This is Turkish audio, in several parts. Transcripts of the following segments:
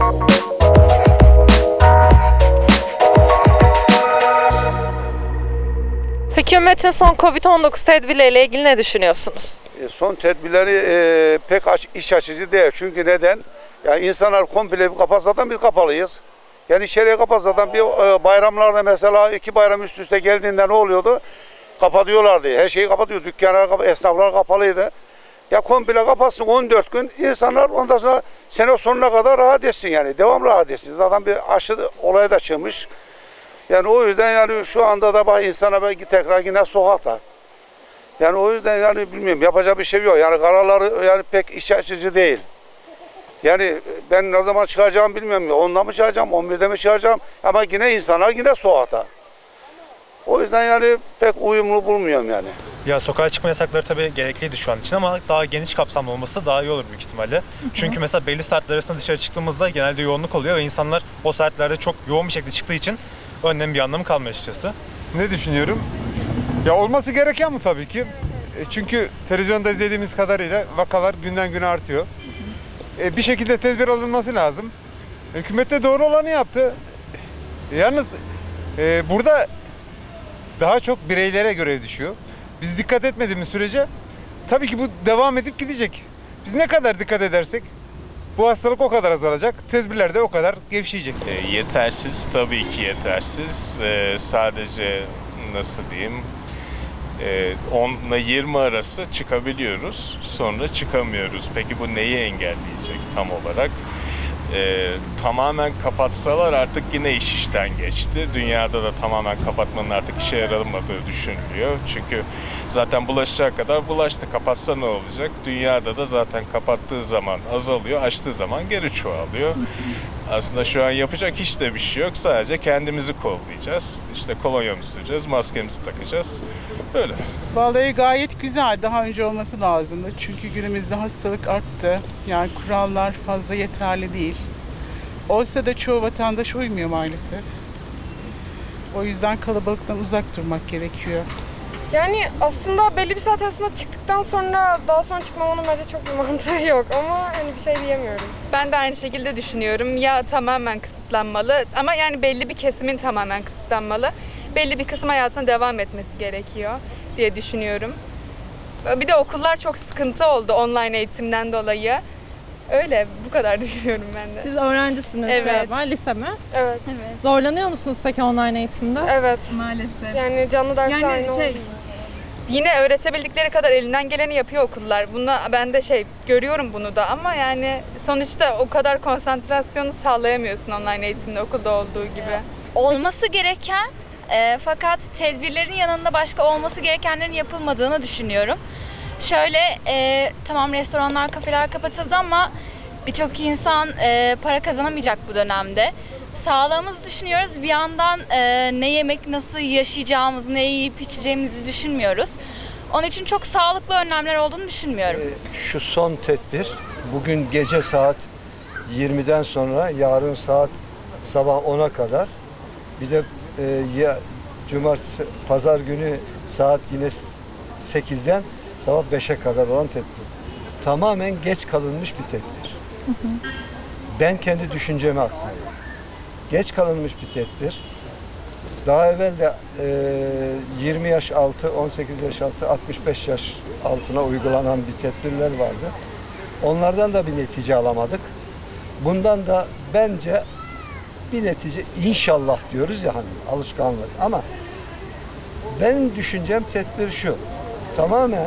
Hükümetin son Covid-19 tedbirleriyle ilgili ne düşünüyorsunuz? Son tedbirleri pek iç açıcı değil. Çünkü neden? Yani insanlar komple bir kapatsadan biz kapalıyız. Yani içeriye kapatsadan bir bayramlarda mesela 2 bayram üst üste geldiğinde ne oluyordu? Kapatıyorlardı. Her şeyi kapatıyor. Dükkanlar, esnaflar kapalıydı. Ya komple kapatsın 14 gün. İnsanlar ondan sonra sene sonuna kadar rahat etsin yani. Devam rahat etsin. Zaten bir aşı olayı da çıkmış. Yani o yüzden yani şu anda da bak insana belki tekrar yine sokakta. Yani o yüzden yani bilmiyorum yapacak bir şey yok. Yani kararları yani pek iç açıcı değil. Yani ben ne zaman çıkacağım bilmiyorum ya. 10'da mı çıkacağım, 11'de mi çıkacağım? Ama yine insanlar yine sokakta. O yüzden yani pek uyumlu bulmuyorum yani. Ya sokağa çıkma yasakları tabii gerekliydi şu an için ama daha geniş kapsamlı olması daha iyi olur büyük ihtimalle. Çünkü mesela belli saatler arasında dışarı çıktığımızda genelde yoğunluk oluyor ve insanlar o saatlerde çok yoğun bir şekilde çıktığı için önlemin bir anlamı kalmıyor açıkçası. Ne düşünüyorum? Ya olması gereken bu tabii ki. Çünkü televizyonda izlediğimiz kadarıyla vakalar günden güne artıyor. Bir şekilde tedbir alınması lazım. Hükümet de doğru olanı yaptı. Yalnız burada daha çok bireylere görev düşüyor. Biz dikkat etmediğimiz sürece tabii ki bu devam edip gidecek. Biz ne kadar dikkat edersek bu hastalık o kadar azalacak, tedbirler de o kadar gevşeyecek. Yetersiz, tabii ki yetersiz. Sadece nasıl diyeyim, 10 ile 20 arası çıkabiliyoruz, sonra çıkamıyoruz. Peki bu neyi engelleyecek tam olarak? Tamamen kapatsalar artık yine iş işten geçti. Dünyada da tamamen kapatmanın artık işe yaramadığı düşünülüyor. Çünkü zaten bulaşacak kadar bulaştı. Kapatsa ne olacak? Dünyada da zaten kapattığı zaman azalıyor, açtığı zaman geri çoğalıyor. Aslında şu an yapacak hiç de bir şey yok. Sadece kendimizi kollayacağız. İşte kolonyamızı süreceğiz, maskemizi takacağız. Böyle. Vallahi gayet güzel. Daha önce olması lazımdı. Çünkü günümüzde hastalık arttı. Yani kurallar fazla yeterli değil. Olsa da çoğu vatandaş uymuyor maalesef. O yüzden kalabalıktan uzak durmak gerekiyor. Yani aslında belli bir saat arasında çıktıktan sonra daha sonra çıkmamanın bence çok bir mantığı yok ama hani bir şey diyemiyorum. Ben de aynı şekilde düşünüyorum. Ya tamamen kısıtlanmalı ama yani belli bir kesimin tamamen kısıtlanmalı. Belli bir kısım hayatına devam etmesi gerekiyor diye düşünüyorum. Bir de okullar çok sıkıntı oldu online eğitimden dolayı. Öyle, bu kadar düşünüyorum ben de. Siz öğrencisiniz galiba, lise mi? Evet. Zorlanıyor musunuz peki online eğitimde? Evet. Maalesef. Yani canlı dersler Yani yine öğretebildikleri kadar elinden geleni yapıyor okullar. Ben de görüyorum bunu da ama yani sonuçta o kadar konsantrasyonu sağlayamıyorsun online eğitimde okulda olduğu gibi. Olması gereken fakat tedbirlerin yanında başka olması gerekenlerin yapılmadığını düşünüyorum. Şöyle tamam restoranlar, kafeler kapatıldı ama birçok insan para kazanamayacak bu dönemde. Sağlığımızı düşünüyoruz. Bir yandan ne yemek, nasıl yaşayacağımızı, ne yiyip içeceğimizi düşünmüyoruz. Onun için çok sağlıklı önlemler olduğunu düşünmüyorum. Şu son tedbir, bugün gece saat 20'den sonra, yarın sabah 10'a kadar, bir de cumartesi, pazar günü saat yine 8'den sabah 5'e kadar olan tedbir. Tamamen geç kalınmış bir tedbir. Ben kendi düşüncemi aktarıyorum. Geç kalınmış bir tedbir. Daha evvel de 20 yaş altı, 18 yaş altı, 65 yaş altına uygulanan bir tedbirler vardı. Onlardan da bir netice alamadık. Bundan da bence bir netice inşallah diyoruz ya hani alışkanlık. Ama benim düşüncem tedbir şu. Tamamen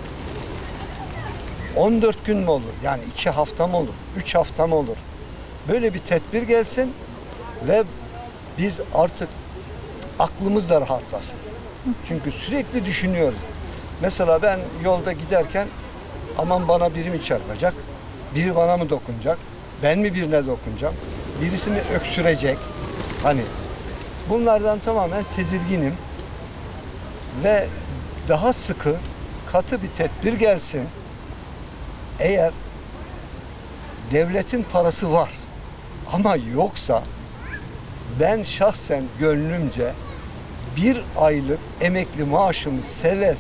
14 gün mü olur? Yani 2 hafta mı olur? 3 hafta mı olur? Böyle bir tedbir gelsin ve biz artık aklımız da rahatlasın. Çünkü sürekli düşünüyoruz. Mesela ben yolda giderken aman bana biri mi çarpacak? Biri bana mı dokunacak? Ben mi birine dokunacağım? Birisi mi öksürecek? Hani bunlardan tamamen tedirginim. Ve daha sıkı, katı bir tedbir gelsin. Eğer devletin parası var ama yoksa ben şahsen gönlümce 1 aylık emekli maaşımı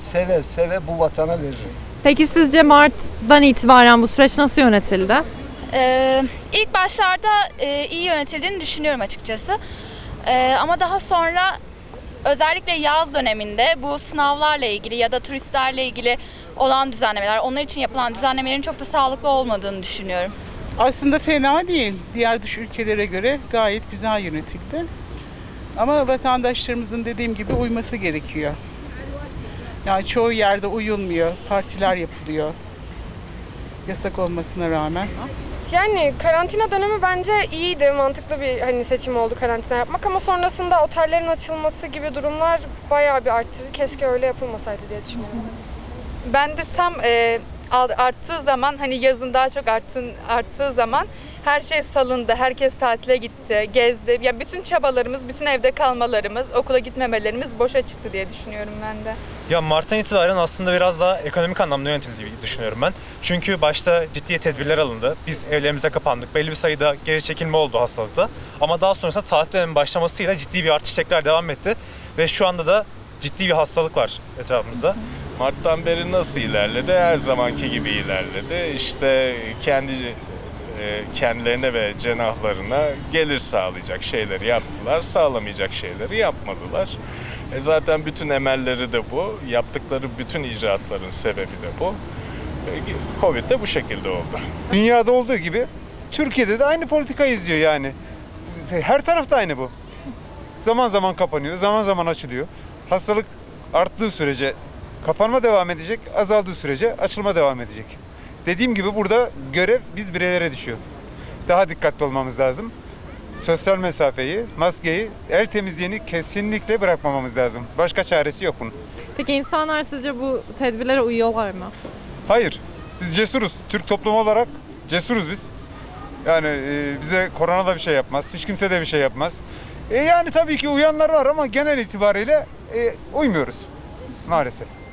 seve seve bu vatana veririm. Peki sizce Mart'tan itibaren bu süreç nasıl yönetildi? İlk başlarda iyi yönetildiğini düşünüyorum açıkçası. Ama daha sonra özellikle yaz döneminde bu sınavlarla ilgili ya da turistlerle ilgili olan düzenlemeler, onlar için yapılan düzenlemelerin çok da sağlıklı olmadığını düşünüyorum. Aslında fena değil. Diğer dış ülkelere göre gayet güzel yönetildi. Ama vatandaşlarımızın dediğim gibi uyması gerekiyor. Yani çoğu yerde uyulmuyor, partiler yapılıyor. Yasak olmasına rağmen. Yani karantina dönemi bence iyiydi, mantıklı bir hani seçim oldu karantina yapmak ama sonrasında otellerin açılması gibi durumlar bayağı bir arttırdı. Keşke öyle yapılmasaydı diye düşünüyorum. Ben de tam arttığı zaman, hani yazın daha çok arttığı zaman her şey salındı, herkes tatile gitti, gezdi. Ya bütün çabalarımız, bütün evde kalmalarımız, okula gitmemelerimiz boşa çıktı diye düşünüyorum ben de. Ya Mart'tan itibaren aslında biraz daha ekonomik anlamda yönetildiği düşünüyorum ben. Çünkü başta ciddi tedbirler alındı. Biz evlerimize kapandık. Belli bir sayıda geri çekilme oldu hastalıkta. Ama daha sonrasında tatil dönemi başlamasıyla ciddi bir artış tekrar devam etti. Ve şu anda da ciddi bir hastalık var etrafımızda. Mart'tan beri nasıl ilerledi? Her zamanki gibi ilerledi. İşte kendilerine ve cenahlarına gelir sağlayacak şeyleri yaptılar, sağlamayacak şeyleri yapmadılar. Zaten bütün emelleri de bu, yaptıkları bütün icraatların sebebi de bu. Covid de bu şekilde oldu. Dünyada olduğu gibi Türkiye'de de aynı politika izliyor yani. Her tarafta aynı bu. Zaman zaman kapanıyor, zaman zaman açılıyor. Hastalık arttığı sürece kapanma devam edecek, azaldığı sürece açılma devam edecek. Dediğim gibi burada görev biz bireylere düşüyor. Daha dikkatli olmamız lazım. Sosyal mesafeyi, maskeyi, el temizliğini kesinlikle bırakmamamız lazım. Başka çaresi yok bunun. Peki insanlar sizce bu tedbirlere uyuyorlar mı? Hayır. Biz cesuruz. Türk toplumu olarak cesuruz biz. Yani bize korona da bir şey yapmaz. Hiç kimse de bir şey yapmaz. Yani tabii ki uyanlar var ama genel itibariyle uymuyoruz. Maalesef.